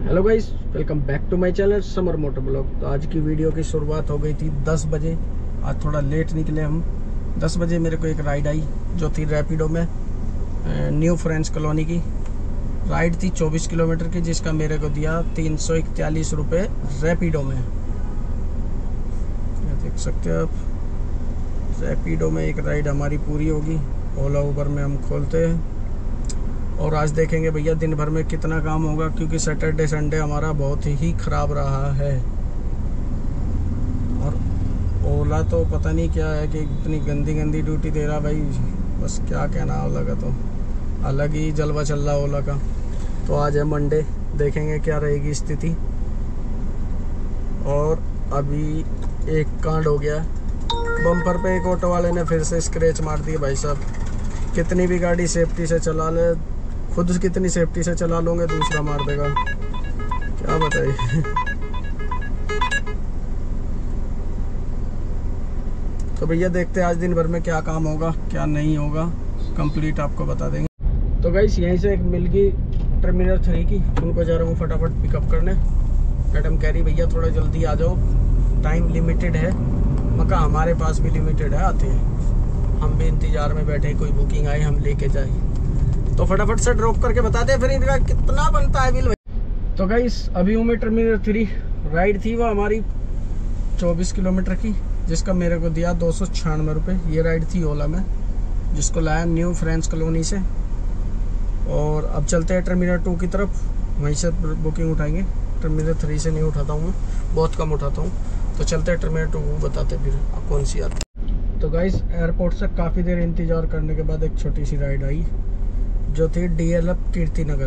Hello guys, welcome back to my channel Samar motor blog. तो आज की वीडियो की शुरुआत हो गई थी 10 बजे। आज थोड़ा लेट निकले हम। 10 बजे मेरे को एक राइड आई जो थी रैपिडो में, न्यू फ्रेंड्स कॉलोनी की राइड थी 24 किलोमीटर की, जिसका मेरे को दिया 341 रुपये रैपिडो में। देख सकते हो आप, रैपिडो में एक राइड हमारी पूरी होगी। ओला उबर में हम खोलते हैं और आज देखेंगे भैया दिन भर में कितना काम होगा, क्योंकि सैटरडे संडे हमारा बहुत ही ख़राब रहा है। और ओला तो पता नहीं क्या है कि इतनी गंदी गंदी ड्यूटी दे रहा भाई, बस क्या कहना। ओला का तो अलग ही जलवा चल रहा ओला का। तो आज है मंडे, देखेंगे क्या रहेगी स्थिति। और अभी एक कांड हो गया, बम्पर पे एक ऑटो वाले ने फिर से स्क्रैच मार दिए। भाई साहब, कितनी भी गाड़ी सेफ्टी से चला ले, खुद कितनी सेफ्टी से चला लोगे, दूसरा मार देगा, क्या बताइए। तो भैया देखते हैं आज दिन भर में क्या काम होगा क्या नहीं होगा, कंप्लीट आपको बता देंगे। तो गाइस यहीं से एक मिल गई टर्मिनल 3 की, उनको जा रहा हूँ फटाफट पिकअप करने। मैडम कह रही भैया थोड़ा जल्दी आ जाओ, टाइम लिमिटेड है। मका हमारे पास भी लिमिटेड है, आते हैं हम भी इंतजार में बैठे, कोई बुकिंग आई हम लेके जाए। तो फटाफट से ड्रॉप करके बताते हैं फिर इनका कितना बनता है बिल। तो गाइस अभी हूँ मैं टर्मिनल 3। राइड थी वो हमारी 24 किलोमीटर की, जिसका मेरे को दिया 296 रुपये। ये राइड थी ओला में, जिसको लाया न्यू फ्रेंड्स कॉलोनी से। और अब चलते हैं टर्मिनल 2 की तरफ, वहीं से बुकिंग उठाएंगे। टर्मिनल 3 से नहीं उठाता हूँ मैं, बहुत कम उठाता हूँ। तो चलते हैं टर्मिनल 2 बताते फिर आप कौन सी आती। तो गाइस एयरपोर्ट से काफ़ी देर इंतज़ार करने के बाद एक छोटी सी राइड आई, जो थी DLF कीर्ति नगर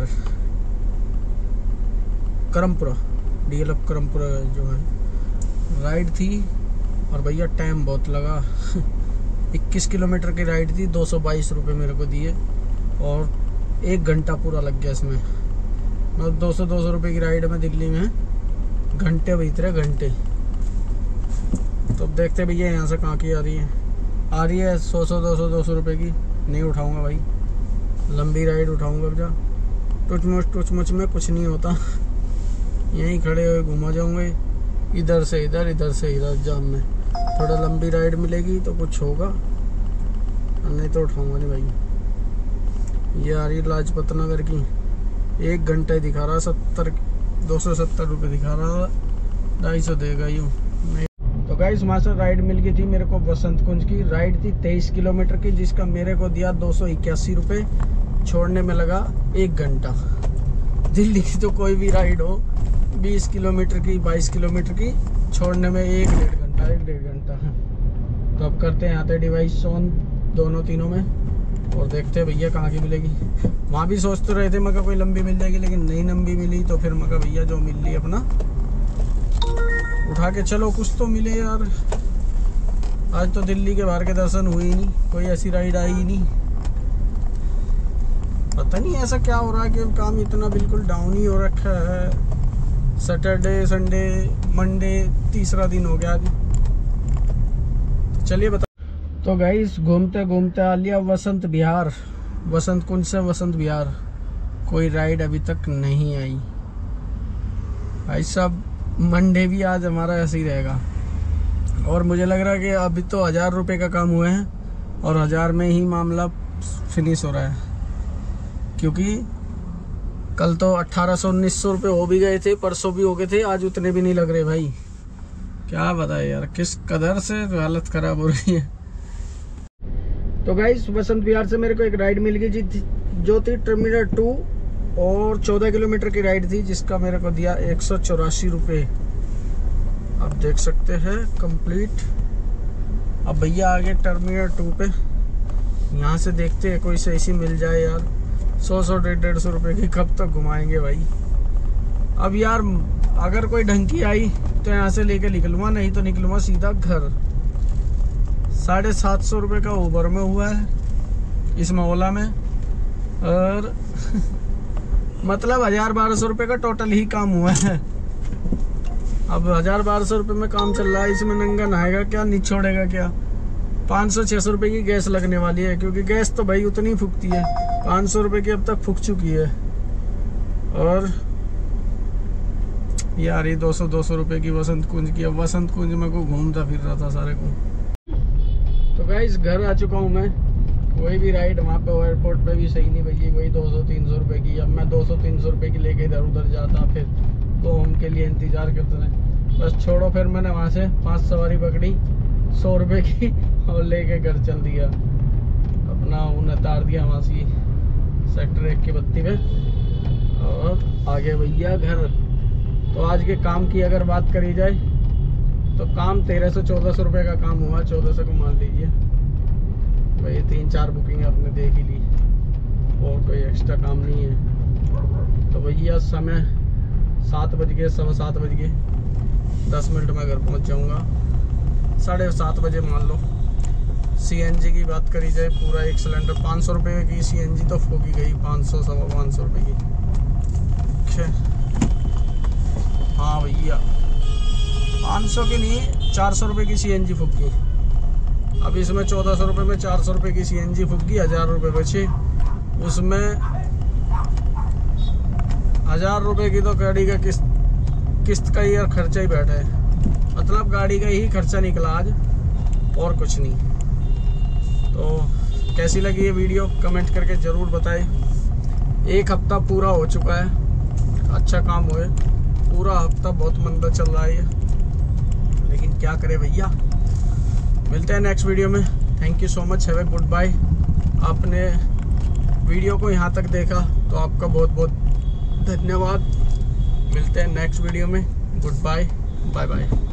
करमपुरा, DLF करमपुरा जो है राइड थी। और भैया टाइम बहुत लगा। 21 किलोमीटर की राइड थी, 222 रुपये मेरे को दिए और 1 घंटा पूरा लग गया इसमें। मतलब 200 रुपये की राइड में दिल्ली में घंटे बीत रहे घंटे। तो अब देखते भैया यहाँ से कहाँ की आ रही है 100 रुपये की। नहीं उठाऊंगा भाई, लंबी राइड उठाऊंगा। जा टुच मुच में कुछ नहीं होता, यहीं खड़े हुए घुमा जाऊंगे, इधर से इधर इधर से इधर जाम में। थोड़ा लंबी राइड मिलेगी तो कुछ होगा, नहीं तो उठाऊंगा नहीं भाई। ये आ रही लाजपत नगर की, 1 घंटे दिखा रहा, 270 रुपये दिखा रहा, 250 देगा यूँ। तो गाइस वहाँ से राइड मिल गई थी मेरे को वसंत कुंज की। राइड थी 23 किलोमीटर की, जिसका मेरे को दिया 281 रुपये। छोड़ने में लगा 1 घंटा। दिल्ली की तो कोई भी राइड हो 20 किलोमीटर की 22 किलोमीटर की, छोड़ने में 1-1.5 घंटा। तो अब करते हैं आते डिवाइस ऑन दोनों तीनों में और देखते हैं भैया कहाँ की मिलेगी। वहाँ भी सोचते रहे थे मगर कोई लंबी मिल जाएगी, लेकिन नहीं लंबी मिली। तो फिर मगर भैया जो मिल रही अपना उठा के चलो, कुछ तो मिले यार। आज तो दिल्ली के बाहर के दर्शन हुए ही नहीं, कोई ऐसी राइड आई ही नहीं। पता नहीं ऐसा क्या हो रहा है कि काम इतना बिल्कुल डाउन ही हो रखा है। सैटरडे संडे मंडे तीसरा दिन हो गया आज। चलिए बता। तो गाइस घूमते घूमते आ लिया वसंत विहार, वसंत कुंज से वसंत विहार। कोई राइड अभी तक नहीं आई भाई साहब। मंडे भी आज हमारा ऐसे ही रहेगा। और मुझे लग रहा है कि अभी तो 1000 रुपये का काम हुए हैं और 1000 में ही मामला फिनिश हो रहा है, क्योंकि कल तो 1800-1900 रुपये हो भी गए थे, परसों भी हो गए थे, आज उतने भी नहीं लग रहे भाई। क्या बताए यार, किस कदर से हालत खराब हो रही है। तो गाइस वसंत विहार से मेरे को एक राइड मिल गई जो थी टर्मिनल 2 और 14 किलोमीटर की राइड थी, जिसका मेरे को दिया 184 रुपये। आप देख सकते हैं कंप्लीट। अब भैया आगे टर्मिनल 2 पे, यहाँ से देखते हैं कोई सही सी मिल जाए यार। 100-150 रुपये की कब तक घुमाएंगे भाई। अब यार अगर कोई ढंग की आई तो यहाँ से लेके निकलूँगा, नहीं तो निकलूँगा सीधा घर। 750 रुपये का ऊबर में हुआ है, इसमें ओला में, और मतलब 1000-1200 रुपये का टोटल ही काम हुआ है। अब 1000-1200 रुपये में काम चल रहा है, इसमें नंगा नहाएगा क्या, नहीं छोड़ेगा क्या। 500-600 रुपये की गैस लगने वाली है, क्योंकि गैस तो भाई उतनी फूकती है। 500 रुपये की अब तक फूक चुकी है। और यार ये 200 रुपए की वसंत कुंज की। अब वसंत कुंज में को घूमता फिर रहा था सारे को। तो गाइस घर आ चुका हूँ मैं। कोई भी राइड वहाँ पे एयरपोर्ट पे भी सही नहीं भैया, वही 200-300 रुपए की। अब मैं 200-300 रुपए की लेके इधर उधर जाता, फिर तो उनके लिए इंतजार करते रहे। बस छोड़ो, फिर मैंने वहाँ से 5 सवारी पकड़ी 100 रुपए की और लेके घर चल दिया। अपना उन्हें तार दिया वहाँ से सेक्टर 1 की बत्ती पे और आगे भैया घर। तो आज के काम की अगर बात करी जाए तो काम 1300-1400 रुपये का काम हुआ, 1400 को मान लीजिए भाई। 3-4 बुकिंग आपने देख ही ली और कोई एक्स्ट्रा काम नहीं है। तो भैया समय 7 बज गए, 7:15 में घर पहुंच जाऊंगा। 7:30 बजे मान लो। सीएनजी की बात करी जाए, पूरा एक सिलेंडर 500 रुपये की सीएनजी तो फूकी गई, 500-550 रुपये की। हाँ भैया 500 की नहीं, 400 रुपये की सीएनजी फूकी। अब इसमें 1400 रुपये में 400 रुपये की सीएनजी फूकी, 1000 रुपये बचे। उसमें 1000 रुपये की तो गाड़ी का किस्त का ही यार खर्चा ही बैठा है। मतलब गाड़ी का ही खर्चा निकला आज और कुछ नहीं। तो कैसी लगी ये वीडियो कमेंट करके ज़रूर बताएं। 1 हफ्ता पूरा हो चुका है, अच्छा काम हुए। पूरा हफ्ता बहुत मंदा चल रहा है, लेकिन क्या करे भैया। मिलते हैं नेक्स्ट वीडियो में। Thank you so much, have a goodbye. आपने वीडियो को यहाँ तक देखा तो आपका बहुत बहुत धन्यवाद। मिलते हैं नेक्स्ट वीडियो में। Goodbye, bye bye.